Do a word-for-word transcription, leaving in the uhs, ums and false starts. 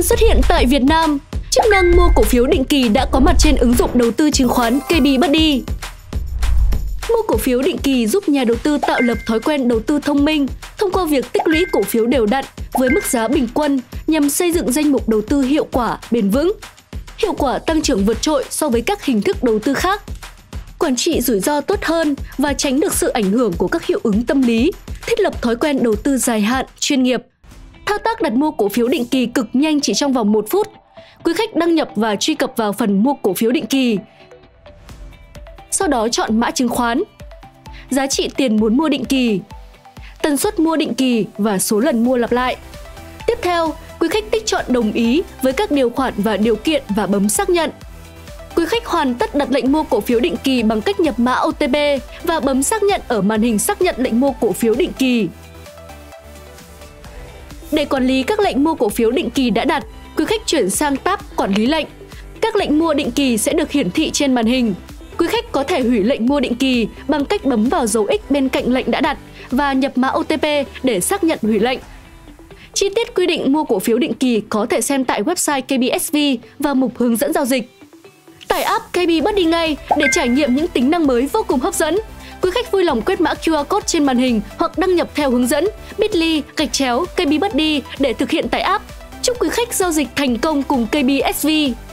xuất hiện tại Việt Nam. Chức năng mua cổ phiếu định kỳ đã có mặt trên ứng dụng đầu tư chứng khoán ca bê Buddy. Mua cổ phiếu định kỳ giúp nhà đầu tư tạo lập thói quen đầu tư thông minh thông qua việc tích lũy cổ phiếu đều đặn với mức giá bình quân nhằm xây dựng danh mục đầu tư hiệu quả, bền vững. Hiệu quả tăng trưởng vượt trội so với các hình thức đầu tư khác. Quản trị rủi ro tốt hơn và tránh được sự ảnh hưởng của các hiệu ứng tâm lý. Thiết lập thói quen đầu tư dài hạn, chuyên nghiệp. Thao tác đặt mua cổ phiếu định kỳ cực nhanh chỉ trong vòng một phút. Quý khách đăng nhập và truy cập vào phần mua cổ phiếu định kỳ. Sau đó chọn mã chứng khoán, giá trị tiền muốn mua định kỳ, tần suất mua định kỳ và số lần mua lặp lại. Tiếp theo, quý khách tích chọn đồng ý với các điều khoản và điều kiện và bấm xác nhận. Quý khách hoàn tất đặt lệnh mua cổ phiếu định kỳ bằng cách nhập mã ô tê pê và bấm xác nhận ở màn hình xác nhận lệnh mua cổ phiếu định kỳ. Để quản lý các lệnh mua cổ phiếu định kỳ đã đặt, quý khách chuyển sang tab Quản lý lệnh. Các lệnh mua định kỳ sẽ được hiển thị trên màn hình. Quý khách có thể hủy lệnh mua định kỳ bằng cách bấm vào dấu X bên cạnh lệnh đã đặt và nhập mã ô tê pê để xác nhận hủy lệnh. Chi tiết quy định mua cổ phiếu định kỳ có thể xem tại website ca bê ét vê và mục hướng dẫn giao dịch. Tải app ca bê Buddy ngay để trải nghiệm những tính năng mới vô cùng hấp dẫn. Quý khách vui lòng quét mã quy rờ code trên màn hình hoặc đăng nhập theo hướng dẫn bit.ly gạch chéo ca bê Buddy để thực hiện tải app. Chúc quý khách giao dịch thành công cùng ca bê ét vê.